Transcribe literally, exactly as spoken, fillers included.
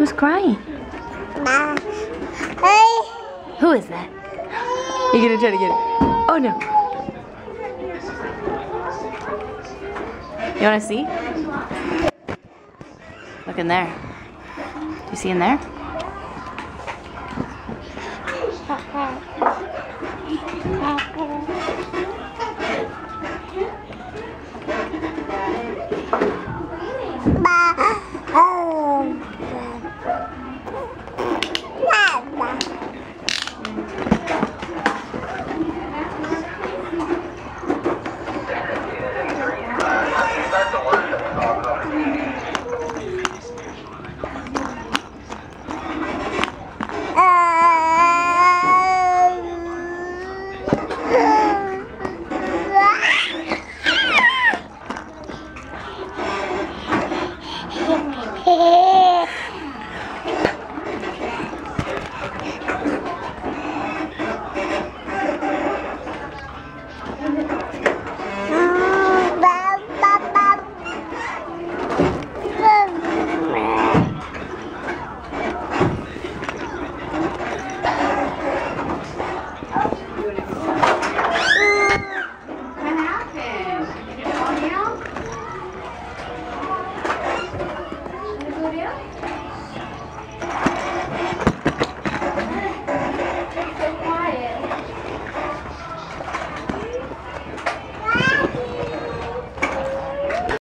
Who's crying? Ma. Hey. Who is that? You're gonna try to get it. Oh no. You wanna see? Look in there. Do you see in there? Papa. Papa.